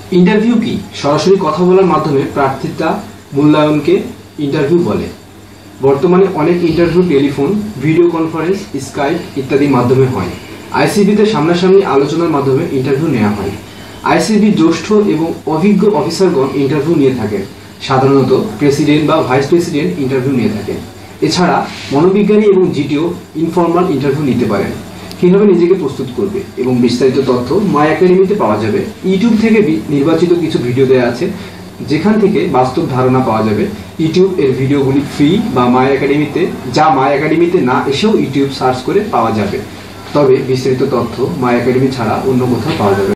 Interview কি? সরাসরি কথা বলার মাধ্যমে প্রার্থিতা মূল্যায়নকে ইন্টারভিউ বলে। বর্তমানে অনেক interview telephone, video conference, Skype ইত্যাদির মাধ্যমে হয়। আইসিবিতে সামনাসামনি আলোচনার মাধ্যমে ইন্টারভিউ নেওয়া হয়। আইসিবি জ্যেষ্ঠ এবং অভিজ্ঞ অফিসারগণ ইন্টারভিউ নিয়ে থাকেন। সাধারণত প্রেসিডেন্ট বা ভাইস প্রেসিডেন্ট ইন্টারভিউ নিয়ে থাকেন। এছাড়া মনোবিজ্ঞানী এবং জিটিও ইনফর্মাল ইন্টারভিউ নিতে পারেন। কীভাবে নিজেকে প্রস্তুত করবে এবং বিস্তারিত তথ্য মাই একাডেমিতে পাওয়া যাবে। ইউটিউব থেকে নির্বাচিত কিছু ভিডিও দেওয়া আছে, যেখান থেকে বাস্তব ধারণা পাওয়া যাবে। ইউটিউব এর ভিডিওগুলি ফ্রি বা মাই একাডেমিতে না এসেও ইউটিউব সার্চ করে পাওয়া যাবে। তবে বিস্তারিত তথ্য মাই একাডেমি ছাড়া অন্য কোথাও পাওয়া যাবে।